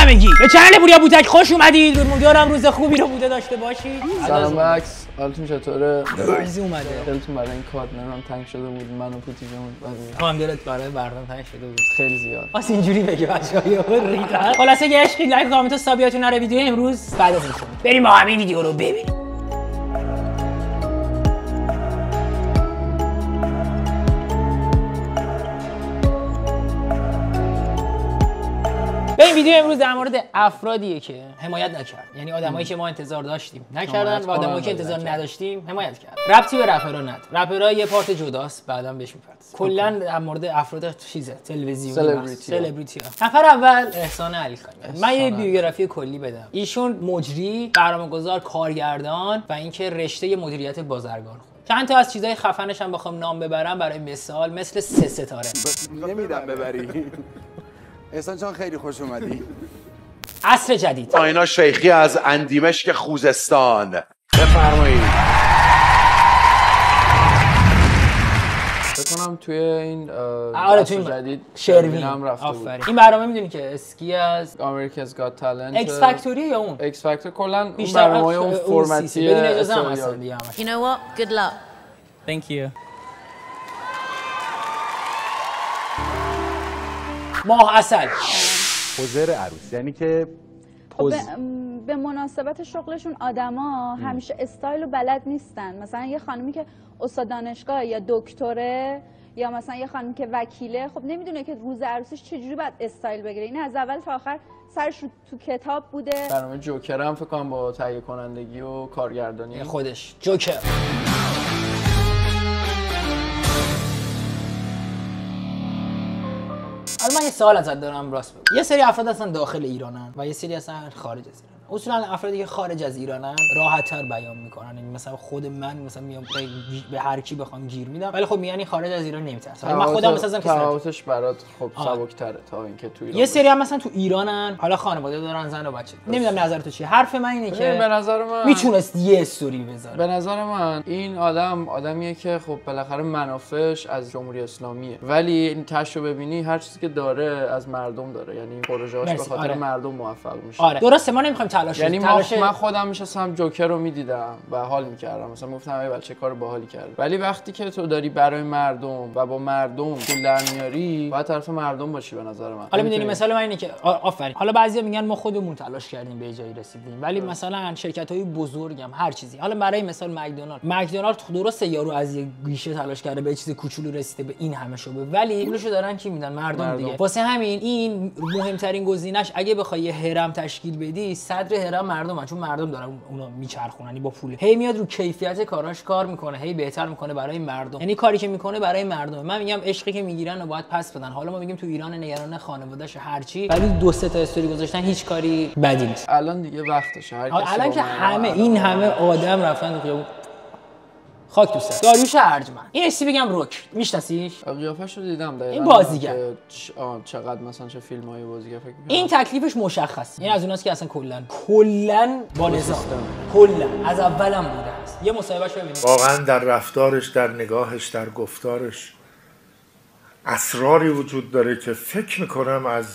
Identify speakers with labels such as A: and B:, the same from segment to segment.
A: همگی به چنل پوریا بوتک خوش اومدید. امیدوارم روز خوبی رو بوده داشته باشید.
B: سلام مکس، حالتون چطوره؟
A: عزیز اومده.
B: دلتون برای این کار نمیدونم تنگ شده بود من و پوتی جون.
A: هم دلت برای بردان تنگ شده بود
B: خیلی زیاد.
A: واسه اینجوری بگه بچه‌ها ریدن. خلاصه یه عشقی لایک کامنت و سابیاتون نره ویدیو امروز بعد از این بریم با همین ویدیو رو ببینیم. به این ویدیو امروز در مورد افرادیه که حمایت نکرد، یعنی آدمایی که ما انتظار داشتیم نکردن و آدمایی که انتظار نداشتیم حمایت کرد. ربطی به رپرها نداره، رپرها یه پارت جداست، بعداً بهش میپردازیم. کلا در مورد افراد چیزه تلویزیونی سلبریتی ها. نفر اول احسان علیخانی. من یه بیوگرافی کلی بدم. ایشون مجری، برنامه‌گذار، کارگردان و اینکه رشته مدیریت بازرگان. چند تا از چیزای خفنش هم بخوام نام ببرم برای مثال مثل 3 ستاره.
C: نمیدم ببری. احسان جان خیلی خوش اومدی.
A: عصر جدید.
D: آینا شیخی از اندیمشک خوزستان. بفرمایید.
B: فکر کنم توی این
A: توی
B: جدید
A: شروین
B: هم رفته بود.
A: این برنامه میدونی که اسکی از
B: آمریکا's Got Talent
A: اکس فکتوری یا اون
B: اکس فکتور کلا اون برنامه‌های اون فرمتی
A: بدون اجازه هم هستن دیگه همش.
E: You know what? Good luck.
F: Thank you.
A: ماه عسل
C: پوزر عروس یعنی که
G: به مناسبت شغلشون آدما همیشه استایل و بلد نیستن. مثلا یه خانمی که استاد دانشگاه یا دکتره یا مثلا یه خانمی که وکیله، خب نمیدونه که روز عروسیش چجوری باید استایل بگیره. این از اول تا آخر سرش تو کتاب بوده.
B: برنامه جوکر هم فکر کنم با تهیه کنندگی و کارگردانی
A: خودش جوکر. حالا من یه سوال ازت دارم راست بگو. یه سری افراد اصلا داخل ایرانن و یه سری اصلا خارج از ایران. اصولا افرادی که خارج از ایرانن راحت‌تر بیان میکنن. یعنی مثلا خود من مثلا میام به هر کی بخوام گیر میدم، ولی خب میانی خارج از ایران نمیترسم. من خودم مثلا
B: تفاوتش برات خب سبک‌تره تا اینکه تو ایران.
A: یه سری هم مثلا تو ایرانن، حالا خانواده دارن، زن و بچه. نمیدونم نظر تو چیه. حرف من اینه که
B: به نظر من
A: میتونست یه استوری بذاره.
B: به نظر من این آدمیه که خب بالاخره منافعش از جمهوری اسلامیه، ولی این تاشو ببینی هر چیزی که داره از مردم داره، یعنی پروژه‌اش به خاطر مردم موفق میشه.
A: آره درسته، ما نمیخوایم تلاش
B: یعنی من خودم میشستم جوکر رو میدیدم و حال میکردم، مثلا گفتم ای بچه کار باحالی کرد. ولی وقتی که تو داری برای مردم و با مردم پول در میاری، باید طرف مردم باشی به نظر من.
A: حالا میدونی مثال من اینه که آفرین، حالا بعضیا میگن ما خودمون تلاش کردیم به جایی رسیدیم، ولی مثلا شرکت‌های بزرگم هر چیزی، حالا برای مثال مکدونالد درسته یارو از یه گیشه تلاش کرده به چیز کوچولو رسیده به این همه شعبه، ولی پولشو دارن کی میدن؟ مردم دیگه. واسه همین این مهمترین گزینش اگه بخوای یه هرم تشکیل بدی، صدر هرم مردمن، چون مردم دارن اونو میچرخونن با پول. هی میاد رو کیفیت کاراش کار میکنه، هی بهتر میکنه برای مردم. یعنی کاری که میکنه برای مردم. من میگم عشقی که میگیرن رو باید پس بدن. حالا ما میگیم تو ایران نگران خانواده‌اش هر چی، ولی 2-3 تا استوری گذاشتن هیچ کاری بدی نیست.
B: الان دیگه وقتشه. هر کسی
A: الان که این همه آدم رفتن تو خیابون. خاک تو سر داریوش ارجمند. این اسی بگم روک میشناسیش؟
B: قیافه‌شو دیدم دقیقاً.
A: این بازیگر
B: چقدر مثلا چه فیلمایی بازیگر فکر می‌کنم.
A: این تکلیفش مشخصه. این از اوناست که اصلا کلا با نظام کلا از اولم بوده است. یه مصاحبهش ببینید.
H: واقعا در رفتارش، در نگاهش، در گفتارش اسراری وجود داره که فکر می‌کنم از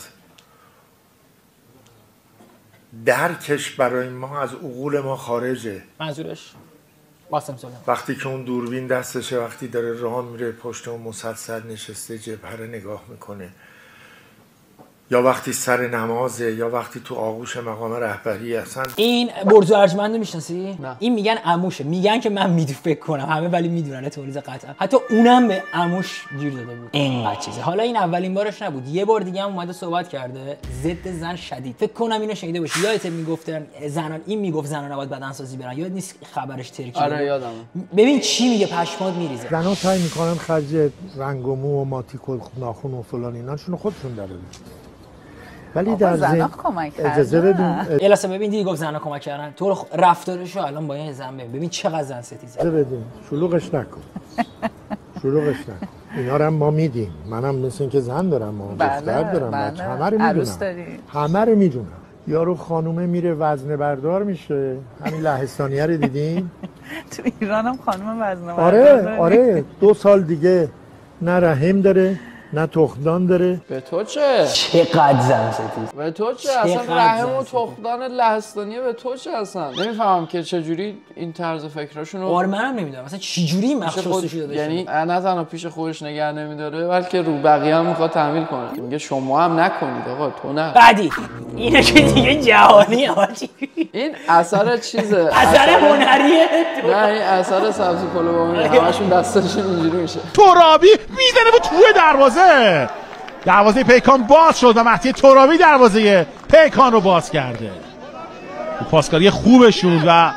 H: درکش برای ما از عقول ما خارجه.
A: منظورش قاسم سلیمانی
H: وقتی که اون دوربین دستشه، وقتی داره راه میره پشت اون مسلسل نشسته جبهه نگاه میکنه، یا وقتی سر نمازه، یا وقتی تو آغوش مقام رهبری. اصلا
A: این برزو ارجمند رو میشناسی؟
B: نه.
A: این میگن عموشه، میگن که من فکر کنم همه ولی میدونن تولیز قطعا، حتی اونم به عموش گیر داده بود. اینقدر چیزه. حالا این اولین بارش نبود، یه بار دیگه هم اومده صحبت کرده ضد زن شدید. فکر کنم اینو شنیده باشی. یادت میگفتن زنان، این میگفت زنان نباید بدنسازی برن، یاد نیست خبرش ترکیه؟
B: آره یادمه.
A: ببین چی میگه، پشمات میریزه.
I: زنا سعی میکنن خرج رنگ و مو و ماتیک و ناخن و فلان ایناشون خودشون داره. ولی در
E: زنا کمک کردن.
I: اجازه بدین.
A: الاسه ببین دیگه گفت زنا کمک کردن. تو رفتارشو الان با این زن ببین چقدر زن ستیزه.
I: اجازه بدین. شلوغش نکن. شلوغش نکن. اینا رو هم ما میدیم. منم مثل اینکه زن دارم، ما دختر دارم، بچه همه رو میدونم. همه رو میدونم. یارو خانومه میره وزنه بردار میشه. همین لهستانیه رو دیدین؟
E: تو ایران هم خانم وزنه بردار.
I: آره 2 سال دیگه نه رحم داره نه تخمدان داره.
B: به تو چه؟
A: چقدر زن ستیز.
B: به تو چه؟ اصلا رحم و تخمدان لهستانیه به تو چه اصلا؟ نمیفهمم که چجوری این طرز فکراشونو.
A: آره منم نمیدونم مثلا چجوری مخصوصش داده.
B: یعنی نه تنها پیش خودش نگه نمیداره بلکه رو بقیه هم میخواد تحمیل کنه. میگه شما هم نکنید آقا تو نه.
A: بعدی اینه که دیگه جهانی حاجی.
B: این اثر چیزه.
A: اثر هنریه.
B: نه این اثر سبزی پلو با همشون دستشون اینجوری میشه.
F: ترابی میزنه به توی دروازه پیکان باز شد و مهدی ترابی دروازه پیکان رو باز کرده. پاسکاری خوبشون و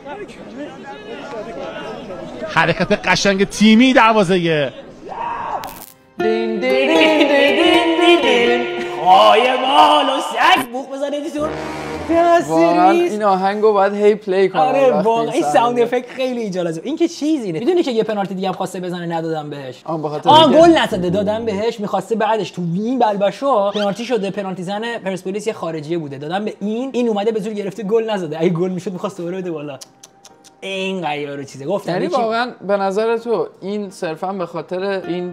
F: حرکت قشنگ تیمی دروازه
B: دین دین دین دین دین
A: مال و سگ بوق بزنه دیتون.
B: واقعا این آهنگو باید هی پلی کنم.
A: آره واقعا این ساوند افکت خیلی ایجاد. این که چیزی نه. میدونی که یه پنالتی دیگه هم خواسته بزنه ندادم بهش. گل نزده دادم بهش. می‌خواسته بعدش تو این بلبشو پنالتی شده. پنالتی زن پرسپولیس یه خارجیه بوده. دادم به این اومده به زور گرفته گل نزده. اگه گل میشد می‌خواسته بره بالا. این غیار چیزه گفتم.
B: یعنی واقعا به نظر تو این صرفا به خاطر این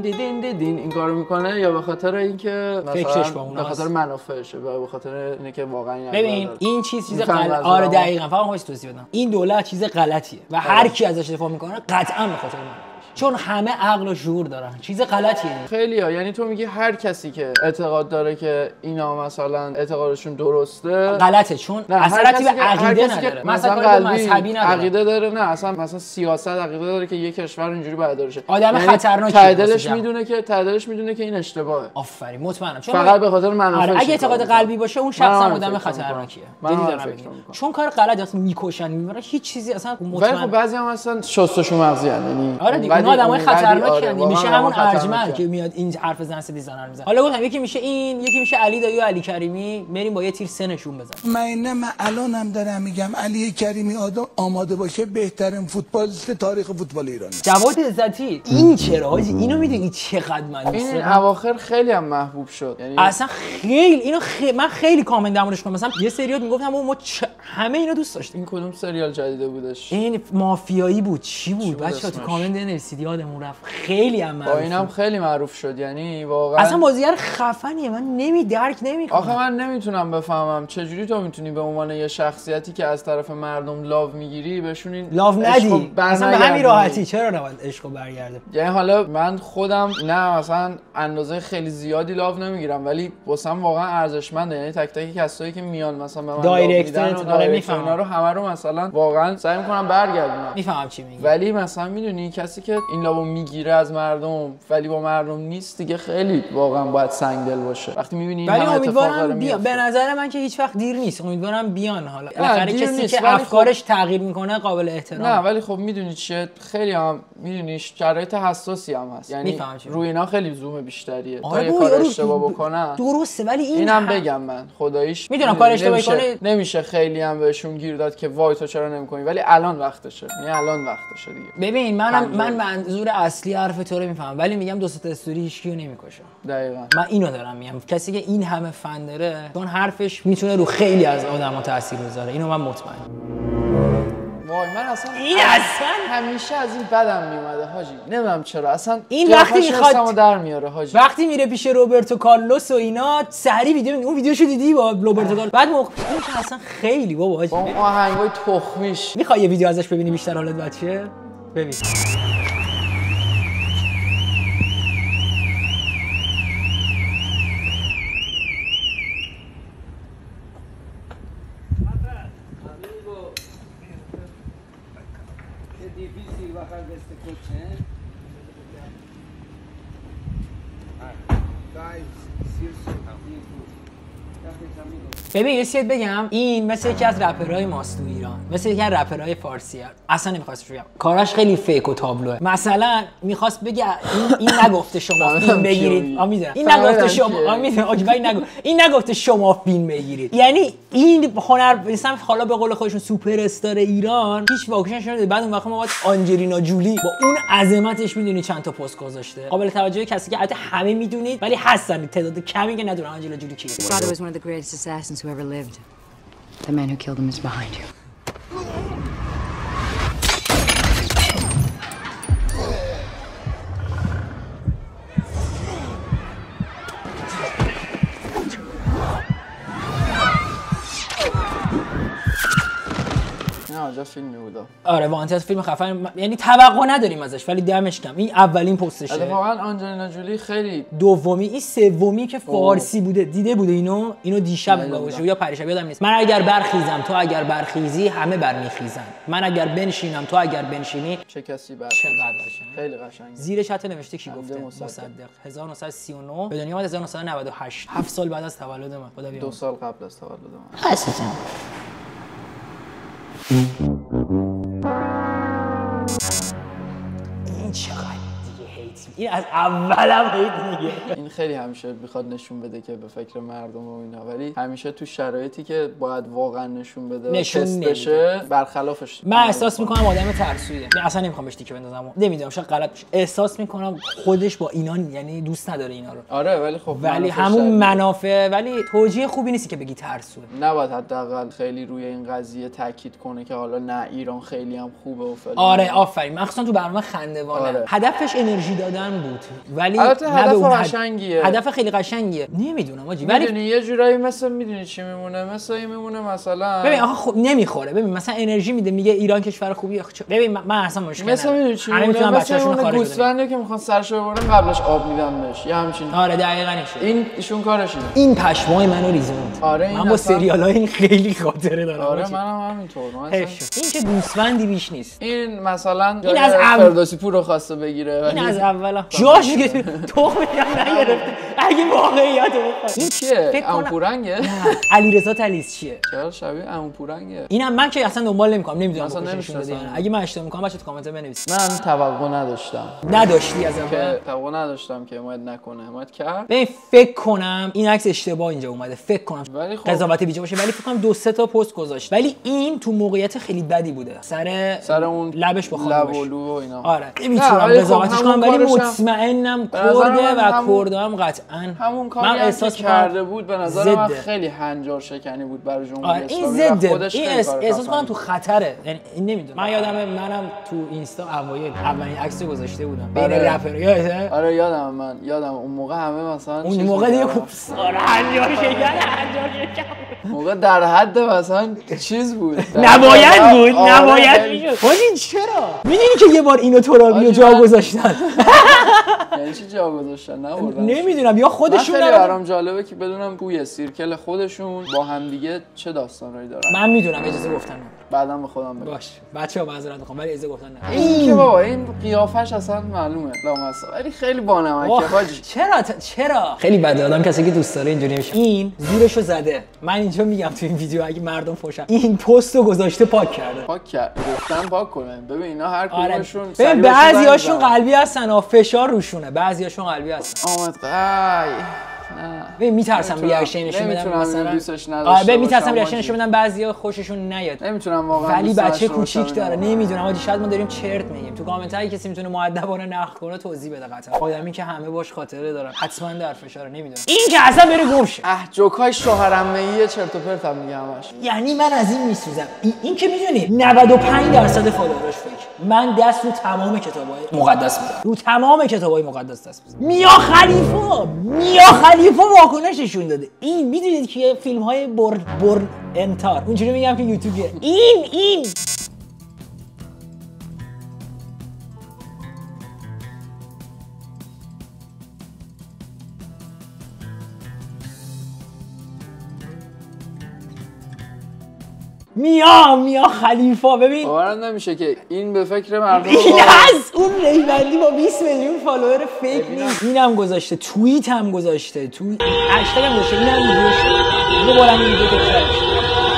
B: دین این کارو میکنه یا به خاطر اینکه مثلا به خاطر منافعشه یا به خاطر اینه که واقعا
A: ببین این چیز غلط. آره دقیقاً فقط خواستم توضیح بدم. این دولت چیز غلطیه و هر کی ازش دفاع میکنه قطعا به خاطر منافعشه. چون همه عقل و شعور دارن. چیز غلطیه.
B: خیلی‌ها یعنی تو میگی هر کسی که اعتقاد داره که اینا مثلا اعتقادشون درسته
A: غلطه چون اثراتی به عقیده نداره. مثلا مذهبی نداره.
B: عقیده داره نه اصلا مثلا سیاست عقیده داره که یک کشور اینجوری باید داره شه.
A: آدم خطرناکه.
B: تعدلش میدونه که این اشتباهه.
A: آفرین مطمئنم. چون
B: فقط به خاطر منافعش.
A: اگه اعتقاد قلبی باشه اون شخص هم آدم خطرناکیه. جدی دارم میگم. چون کار غلطی اصلا میکشن میبرن هیچ چیزی اصلا مطمئن.
B: ولی خب بعضی هم اصلا شستشو مغزی یعنی
A: آره دیگه اون آدمای خطرناکی هستن. میشه همون ارجمند که میاد این حرف زن سدی زنن میزنه. حالا گفتم یکی میشه این یکی میشه علی دایی و علی کریمی. بریم با یه تیر سه نشون بزنیم.
J: من الانم دارم میگم علی کریمی آماده باشه بهترین فوتبالیست تاریخ فوتبال ایران.
A: جواد عزتی این چرا حاجی اینو میدونی چقدر من دوست
B: دارم. این اواخر خیلی هم محبوب شد. یعنی
A: اصلا خیلی اینو من خیلی کامنت در موردش مثلا یه سریال میگفتم ما همه اینو دوست داشتیم.
B: این کدوم سریال جدیده بودش؟
A: این مافیایی بود چی بود بچه‌ها تو کامنت بنویسید یادمون رفت. خیلی هم معروف.
B: با اینم خیلی معروف شد یعنی واقعا
A: اصلا بازیگر خفنیه. من درک نمیکنم.
B: آخه من نمیتونم بفهمم چجوری تو میتونی به عنوان یه شخصیتی که از طرف مردم لاو میگیری بهشون این
A: لاو ندی مثلا به همین راحتی چرا نباید عشقو برگرده.
B: یعنی حالا من خودم نه مثلا اندازه خیلی زیادی لاو نمیگیرم ولی واسم واقعا ارزشمنده. یعنی تک تک کسایی که میان مثلا به من
A: دایرکتر میفهمم
B: اینا رو همه رو مثلا واقعا سعی میکنم برگردونم.
A: میفهمم چی میگی.
B: ولی مثلا میدونی کسی که این لاو میگیره از مردم ولی با مردم نیست دیگه خیلی واقعا باید سنگدل باشه. وقتی میبینی
A: ولی امیدوارم بیان. به نظر من که هیچ وقت دیر نیست. امیدوارم بیان. حالا بالاخره کسی که افکارش تغییر میکنه قابل احترام.
B: نه ولی خب میدونی چیه خیلی هم میدونی شرایط حساسی هم هست. یعنی روی اینا خیلی زوم بیشتریه. تا یه کار اشتباه بکنن
A: درسته ولی
B: اینم بگم من خداییش
A: میدونم کار اشتباهی کنه
B: نمیشه خیلی هم بهشون گیر داد که وای تو چرا نمیکنی ولی الان وقتشه. یعنی الان وقتشه دیگه.
A: ببین من منظور اصلی حرف تو رو میفهمم ولی میگم دو تا استوری هیچ کیو نمیکشه.
B: دقیقاً
A: من اینو دارم میگم کسی که این همه فن داره چون حرفش میتونه رو خیلی از آدما تاثیر بذاره. اینو من مطمئنم.
B: وای من اصلا
A: این اصلا
B: همیشه از این بدم میومده حاجی. نمیدونم چرا اصلا
A: این وقتی میخواد
B: در میاره حاجی.
A: وقتی میره پیش روبرتو کارلوس و اینا سری ویدیو اون ویدیوشو دیدی با روبرتو کارلوس بعد این که اصلا خیلی بابا حاجی
B: با اون آهنگای تخمیش.
A: میخوای یه ویدیو ازش ببینی بیشتر حالت بچه ببین. ببین یه چیزی بگم این مثل یکی از رپرهای ماست تو ایران مثل یکی از رپرهای فارسی اصلا نمیخواستش بگم کاراش خیلی فیک و تابلوه. مثلا میخواست بگه این نگفته شما فیلم بگیرید میدونم این نگفته شما میدونم این نگفته شما فیلم بگیرید. یعنی این هنر مثلا حالا به قول خودشون سوپر استار ایران هیچ واکنشی نمیده. بعد اون وقت ما آنجلینا جولی با اون عظمتش میدونی چند تا پست گذاشته. قابل توجه کسی که البته همه میدونید ولی هستن تعداد کمی که ندونن آنجلینا جولی کیه.
K: Father was one of the greatest assassins who ever lived. The man who killed him is behind you.
B: نه آنجا فیلمی بود.
A: آره وانتد فیلم خفن، یعنی توقع نداریم ازش ولی دمش کم. این اولین پستشه.
B: اتفاقا آنجلینا جولی خیلی
A: دومی، این سومی که فارسی بوده دیده بوده اینو دیشب باشه یا پریشب یادم نیست. من اگر برخیزم تو اگر برخیزی همه برمیخیزن، من اگر بنشینم تو اگر بنشینی
B: چه کسی
A: چقدر قشنگه.
B: خیلی قشنگه.
A: زیرش حتی نوشته کی گفته؟ مصدق 1939 به دنیا اومد 1998 7 سال بعد از تولد من. خدا بیامرزه.
B: 2 سال قبل از تولد من.
A: اساسا این چقدر دیگه هیت، این از اولم هیت میگه.
B: این خیلی همیشه میخواد نشون بده که به فکر مردم و اینا، ولی همیشه تو شرایطی که باید واقعا نشون بده
A: نشون
B: بشه برخلافش.
A: من احساس میکنم آدم ترسویه، اصلا نمیخوام بهش تیکه بندازم، نمیدونم شاید غلط بشه، احساس میکنم خودش با اینا یعنی دوست نداره اینا رو.
B: آره ولی خب
A: ولی همون منافع، ولی توجیه خوبی نیست که بگی ترسوه.
B: نباید حداقل خیلی روی این قضیه تاکید کنه که حالا نه ایران خیلی هم خوبه و فلان.
A: آره آفرین، مخصوصا تو برنامه خندوانه. آره. هدفش انرژی دادن بود ولی
B: هدف قشنگیه.
A: هدف خیلی قشنگیه. نمیدونم آجی
B: ولی میدونی یه جورایی مثلا میدونی چی میمونه؟ مثلا
A: ببین آخه خب نمیخوره. ببین مثلا انرژی میده میگه ایران کشور خوبیه. ببین من اصلا مشکل
B: مثلا میدونی چی میمونه؟ مثلا گوسفندی که میخوان سرشو ببرن قبلش آب میدن بهش یا همچین.
A: آره دقیقاً این
B: ایشون کارشه.
A: این پشمای منو ریزوند.
B: آره
A: من با سریال‌های این خیلی خاطره دارم.
B: آره منم همینطور.
A: این که گوسفندی بیش نیست.
B: این مثلا
A: این از
B: فردوسی پور رو خواسته بگیره.
A: این از اولا جاش که تخم میگم نگرفته. اگه واقعیت بخواد.
B: این چیه؟ عموپورنگه؟
A: علیرضا تلیسچیه.
B: چرا شبیه عموپورنگه؟
A: اینم من که اصلا دنبال نمی‌کنم، نمیدونم نشون بده. اگه من اشتباه می‌کنم بچه‌ها تو کامنت بنویسید.
B: من توقع نداشتم.
A: نداشتی از اول؟
B: توقع نداشتم که حمایت نکنه. حمایت کرد.
A: ببین فکر کنم این عکس اشتباه اینجا اومده. فکر کنم
B: خب
A: قضاوت بیجا باشه ولی فکر کنم 2-3 تا پست گذاشت. ولی این تو موقعیت خیلی بدی بوده. سر اون لبش با خانمش.
B: لب و اینا.
A: آره. نمی‌تونم قضاوتش کنم ولی مطمئنم کرده و کردام قطعاً
B: همون کاری من احساس کرده بود به نظر من خیلی هنجار شکنی بود برای جمهوری اسلامی.
A: این ضد این احساس کنم تو خطره. یعنی نمیدونم. من یادمه منم تو اینستا اولین عکس گذاشته بودم بین رپرها. یادته؟
B: آره یادم اون موقع همه مثلا
A: اون موقع دیگه آره هنجار شکن
B: موقع در حد مثلا چیز بود.
A: نباید میشد. چرا؟ میدونی که یه بار اینو ترابی رو جا گذاشتن.
B: یعنی چی جا گذاشتن؟
A: نمیدونم یا خودشون.
B: خیلی برام جالبه که بدونم توی سیرکل خودشون با هم دیگه چه داستانایی دارن.
A: من میدونم اجازه گفتن
B: بعدم به خودم بگم.
A: باش بچه‌ها معذرت میخوام ولی اجازه گفتن نه.
B: این که بابا این قیافش اصلا معلومه لامصب ولی خیلی بانمکه حاجی.
A: چرا خیلی بده آدم کسی که دوست داره اینجوری میشه. این زورشو زده. من اینجا میگم تو این ویدیو اگه مردم فوشن این پستو گذاشته پاک کرد.
B: گفتن پاک کنن. ببین اینا هر کدومشون
A: ببین بعضیاشون قلبی هستن و فشار روشونه، بعضیاشون قلبی هستن.
B: آمد قای
A: نه ببین میترسم ریاکشن نشون بدم مثلا
B: دوستش نداشته.
A: ببین میترسم ریاکشن نشون بدم بعضیا خوششون نیاد.
B: نمیتونم واقعا
A: ولی بچه کوچیک داره نمیدونم آجی شاید ما داریم چرت میگیم. تو کامنت هایی کسی میتونه مؤدبانه نقد کنه توضیح بده. قطعا آدمی که همه باش خاطره دارن حتما در فشار. نمیدونم این که اصلا بره گم شه.
B: جوکای شوهرعمه‌ای چرت و پرت هم میگم همش.
A: یعنی من از این میسوزم. این که میدونی 95% فالوورش فکر من دست رو تمام کتابای مقدس میذارم. رو تمام کتابای مقدس دست میذارم. میا خلیفه واکنش نشون داده. این میدونید که فیلم های برن انتار اونجوری میگم که یوتیوبیه. این میا خلیفه. ببین
B: باورم نمیشه که این به فکر مردم
A: این هست. اون ریبندی با 20 میلیون فالوور فیک نیست. اینم گذاشته، توییت هم گذاشته، هشتگ هم گذاشته. اینم ویدیو شد. اینو بارم این ویدیو تکرار شد.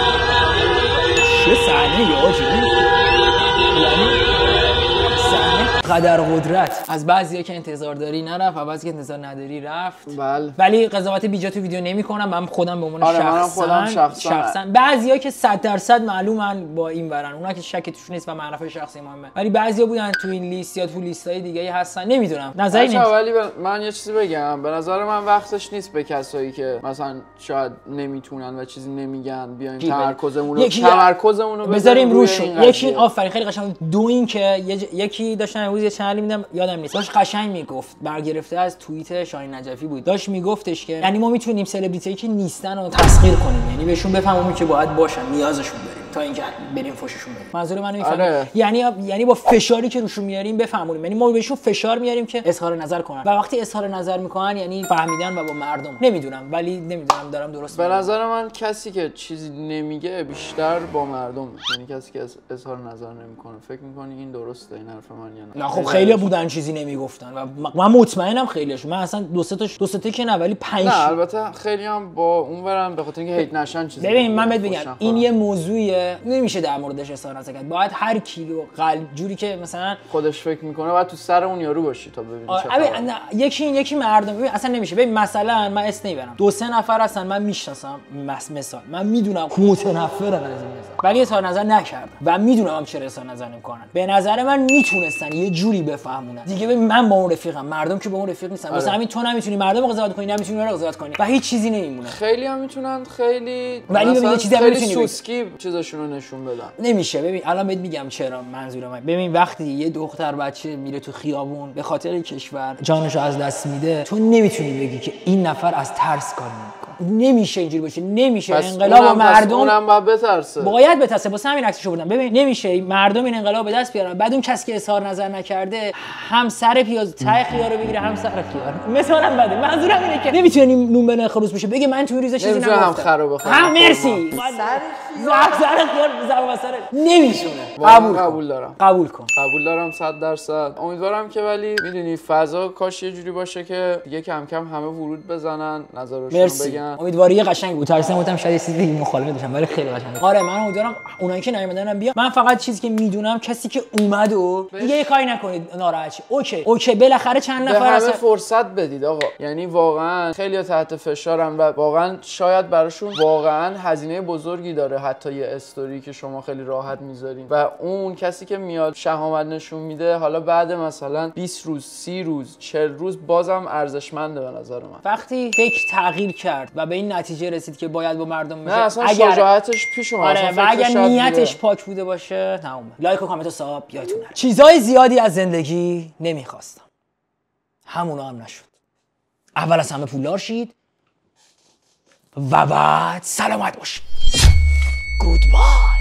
A: چه صحنه یا آجی. یعنی قدر قدرت از بعضیا که انتظار داری نرفت و بعضی که انتظار نداری رفت.
B: بله.
A: ولی قضاوت بیجا تو ویدیو نمیکنم. من خودم به عنوان شخصا بعضیا که 100% معلومن با این ورن، اونا که شکی توش نیست و معرفت شخصی مهمه، ولی بعضیا بودن تو این لیست یا تو لیستای دیگه هستن. نمیدونم نظری نمیشه.
B: ولی من یه چیزی بگم، به نظر من وقتش نیست به کسایی که مثلا شاید نمیتونن و چیزی نمیگن بیایم تمرکزمون رو
A: بذاریم روشون. یکی آفرین خیلی قشنگ. دو این که یکی داشتن یه چنلی میدم یادم نیست داشت قشنگ میگفت، برگرفته از توییت شاهین نجفی بود، داشت میگفتش که یعنی ما میتونیم سلبریتی که نیستن رو تسخیر کنیم، یعنی بهشون بفهمونیم که باید باشن، نیازشون داریم. تا اینکه بریم فوششون بدیم. منظور منو میفهمید؟ یعنی با فشاری که روشون میاریم بفهمونیم، یعنی ما بهشون فشار میاریم که اظهار نظر کنن و وقتی اظهار نظر میکنن یعنی فهمیدن و با مردم. نمیدونم ولی نمیدونم دارم درست
B: به نظر من کسی که چیزی نمیگه بیشتر با مردم، یعنی کسی که اظهار نظر نمیکنه. فکر میکنی این درسته این حرف من یا نه؟
A: نه خب خیلی بودن چیزی نمیگفتن و من مطمئنم خیلیشون، من اصلا دو سه تا که نه ولی 5
B: نه البته خیلی هم با اون برم به خاطر اینکه هیت نشن چیزی.
A: ببین من بهت بگم این یه موضوعیه نمیشه در موردش اظهار نظر کرد. باید هر کی قلب جوری که مثلا
B: خودش فکر میکنه باید تو سر اون یارو باشی تا ببینی چه
A: خبره. یکی مردم ببین اصلا نمیشه. ببین مثلا من اسم نمیبرم 2-3 نفر هستن من میشناسم، مثلا من میدونم متنفرن از این ولی اظهار نظر نکردم و میدونم هم چرا اظهار نظر نمیکنن. به نظر من میتونستن یه جوری بفهمونن دیگه. ببین من با اون رفیقم، مردم که با اون رفیق نیستن. واسه همین تو نمیتونی مردم رو قضاوت کنی، نمیتونی اون رو قضاوت کنی و هیچ چیزی نمیمونه.
B: خیلی هم میتونن خیلی
A: ولی ببین یه چیزی هم
B: خیلی سوسکی چیزاشونو نشون بدن.
A: نمیشه. ببین الان بهت میگم چرا منظور من. ببین وقتی یه دختر بچه میره تو خیابون به خاطر کشور جانشو از دست میده، تو نمیتونی بگی که این نفر از ترس کار نمیکنه. نمیشه اینجوری باشه. نمیشه انقلاب و مردم
B: اونم باید بترسه.
A: باید بترسه. واسه همین عکسشو بردم. ببین نمیشه مردم این انقلاب به دست بیارن بعد اون کسی که اظهار نظر نکرده هم سر پیاز ته خیار رو بگیره هم سر خیار. مثلا بده. منظورم اینه که نمیتونی نون بنه خروس بشه بگه من تو ریز چیزی نگفتم.
B: هم خرو بخوام.
A: هم مرسی. سر خیار بزنم واسه نمیشونه. قبول کن.
B: قبول دارم 100%. امیدوارم که ولی میدونی فضا کاش یه جوری باشه که دیگه کم کم همه ورود بزنن نظرشون بگن.
A: امیدواری قشنگ بود. ترسیدم شاید یه چیزی مخالفت بشم ولی خیلی قشنگه. آره من امیدوارم اونایی که نیومدنم بیان. من فقط چیزی که میدونم کسی که اومد و دیگه یه کاری نکنید ناراحت شید. اوکی بالاخره چند نفر
B: هست. فرصت بدید آقا. یعنی واقعا خیلی تحت فشارن و واقعا شاید براشون واقعا هزینه بزرگی داره حتی یه استوری که شما خیلی راحت میذارین و اون کسی که میاد شهامت نشون میده حالا بعد مثلا 20 روز 30 روز 40 روز بازم ارزشمنده به نظر من.
A: وقتی فکر تغییر کرد و به این نتیجه رسید که باید با مردم
B: بشه، اصلا شجاعتش پیش اومد.
A: آره و اگر نیتش پاک بوده باشه تمومه. لایک و کامنت و ساب یادتون نره. چیزای زیادی از زندگی نمیخواستم، همونا هم نشد. اول از همه پولدار شید و بعد سلامت باشید. گودبای.